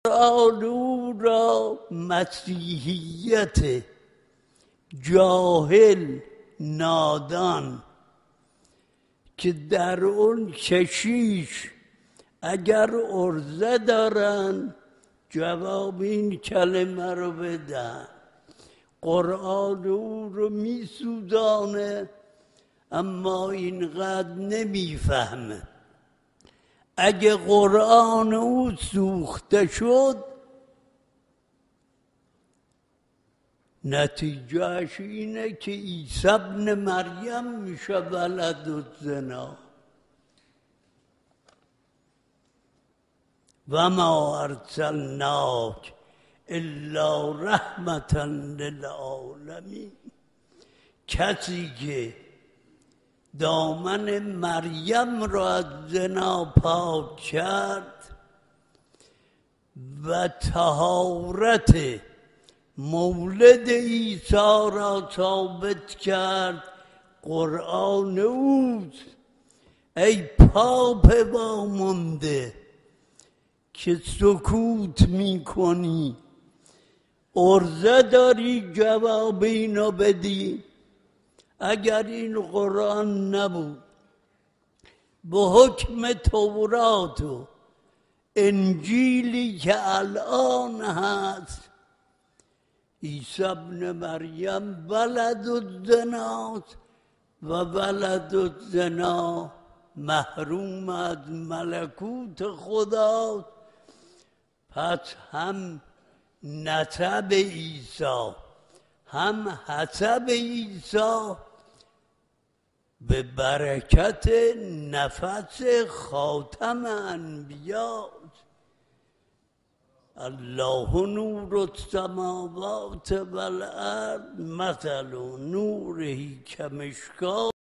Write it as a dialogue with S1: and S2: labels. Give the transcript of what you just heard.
S1: قرآن او را مسیحیت جاهل نادان که در اون کشیش اگر عرضه دارن جواب این کلمه رو بدن. قرآن او رو میسوزانه اما اینقدر نمیفهمه. اگه قرآن او سوخته شد نتیجهش اینه که عیسی ابن مریم میشه ولد الزنا. و ما ارسلناک الا رحمتا للعالمین. کسی که دامن مریم را از زنا پاک کرد و طهارت مولد عیسی را ثابت کرد قرآن اوست. ای پاپ وامانده که سکوت میکنی، عرضه داری جواب اینو بدی؟ اگر این قرآن نبود به حکم تورات و انجیلی که الان هست عیسی ابن مریم ولد الزناست و ولد الزنا محروم از ملکوت خداست. پس هم نسب عیسی هم حسب عیسی به برکت نفس خاتم انبیاء. الله نور السماوات والارض مثل نوره کمشکاة